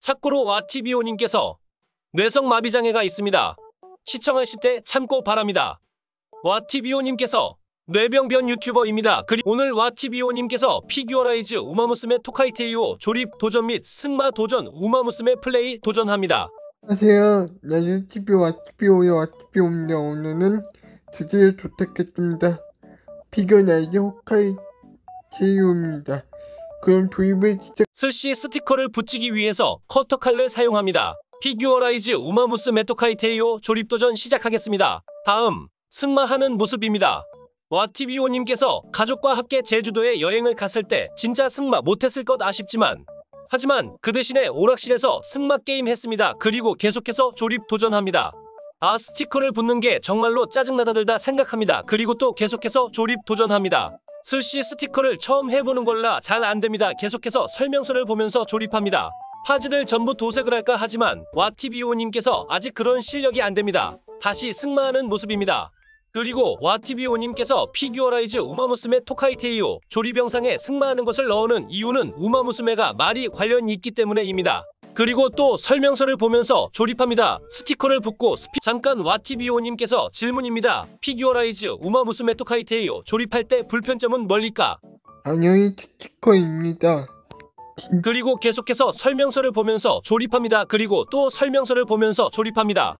참고로 와티비오님께서 뇌성마비장애가 있습니다. 시청하실 때 참고 바랍니다. 와티비오님께서 뇌병변 유튜버입니다. 그리고 오늘 와티비오님께서 피규어라이즈 우마무스메 토카이테이오 조립 도전 및 승마 도전 우마무스메 플레이 도전합니다. 안녕하세요. 나 유튜브 와티비오의 와티비오입니다. 오늘은 주제를 도착했습니다. 피규어라이즈 호카이테이오입니다. 그럼 조립을 시작. 슬시 스티커를 붙이기 위해서 커터칼을 사용합니다. 피규어라이즈 우마무스메 토카이테이오 조립 도전 시작하겠습니다. 다음 승마하는 모습입니다. 와티비오님께서 가족과 함께 제주도에 여행을 갔을 때 진짜 승마 못했을 것 아쉽지만 하지만 그 대신에 오락실에서 승마 게임 했습니다. 그리고 계속해서 조립 도전합니다. 아, 스티커를 붙는 게 정말로 짜증나다들다 생각합니다. 그리고 또 계속해서 조립 도전합니다. 슬시 스티커를 처음 해보는 걸라 잘 안됩니다. 계속해서 설명서를 보면서 조립합니다. 파즈를 전부 도색을 할까 하지만 와티비오님께서 아직 그런 실력이 안됩니다. 다시 승마하는 모습입니다. 그리고 와티비오님께서 피규어라이즈 우마무스메 토카이테이오 조립 영상에 승마하는 것을 넣는 이유는 우마무스메가 말이 관련이 있기 때문에입니다. 그리고 또 설명서를 보면서 조립합니다. 스티커를 붙고 잠깐 와티비오님께서 질문입니다. 피규어라이즈 우마무스메 토카이테이오 조립할 때 불편점은 뭘까? 당연히 스티커입니다. 그리고 계속해서 설명서를 보면서 조립합니다. 그리고 또 설명서를 보면서 조립합니다.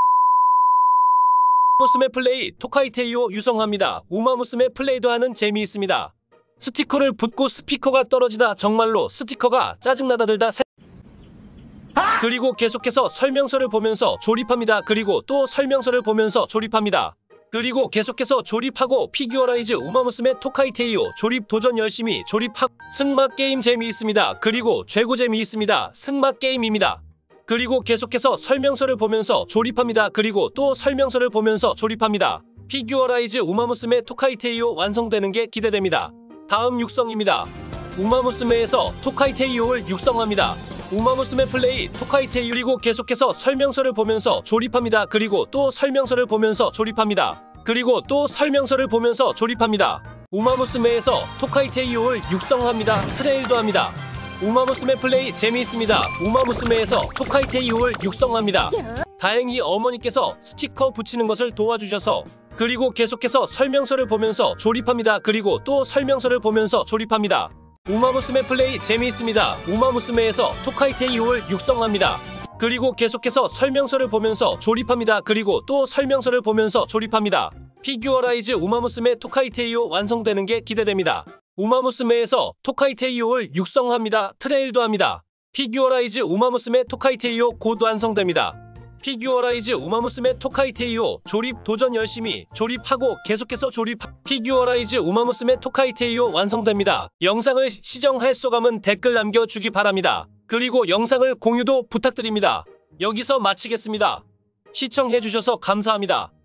우마무스메 플레이 토카이테이오 유성합니다. 우마무스메 플레이도 하는 재미있습니다. 스티커를 붙고 스피커가 떨어지다 정말로 스티커가 짜증나다들다 그리고 계속해서 설명서를 보면서 조립합니다. 그리고 또 설명서를 보면서 조립합니다. 그리고 계속해서 조립하고 피규어라이즈 우마무스메 토카이테이오 조립 도전 열심히 조립하고 승마 게임 재미있습니다. 그리고 최고 재미있습니다. 승마 게임입니다. 그리고 계속해서 설명서를 보면서 조립합니다. 그리고 또 설명서를 보면서 조립합니다. 피규어라이즈 우마무스메 토카이테이오 완성되는 게 기대됩니다. 다음 육성입니다. 우마무스메에서 토카이테이오를 육성합니다. 우마무스메 플레이 토카이테이오 그리고 계속해서 설명서를 보면서 조립합니다. 그리고 또 설명서를 보면서 조립합니다. 그리고 또 설명서를 보면서 조립합니다. 우마무스메에서 토카이테이오를 육성합니다. 트레일도 합니다. 우마무스메 플레이 재미있습니다. 우마무스메에서 토카이테이오를 육성합니다. 다행히 어머니께서 스티커 붙이는 것을 도와주셔서 그리고 계속해서 설명서를 보면서 조립합니다. 그리고 또 설명서를 보면서 조립합니다. 우마무스메 플레이 재미있습니다. 우마무스메에서 토카이테이오를 육성합니다. 그리고 계속해서 설명서를 보면서 조립합니다. 그리고 또 설명서를 보면서 조립합니다. 피규어라이즈 우마무스메 토카이테이오 완성되는 게 기대됩니다. 우마무스메에서 토카이테이오를 육성합니다. 트레일도 합니다. 피규어라이즈 우마무스메 토카이테이오 곧 완성됩니다. 피규어라이즈 우마무스메 토카이테이오 조립 도전 열심히 조립하고 계속해서 피규어라이즈 우마무스메 토카이테이오 완성됩니다. 영상을 시청할 소감은 댓글 남겨주기 바랍니다. 그리고 영상을 공유도 부탁드립니다. 여기서 마치겠습니다. 시청해주셔서 감사합니다.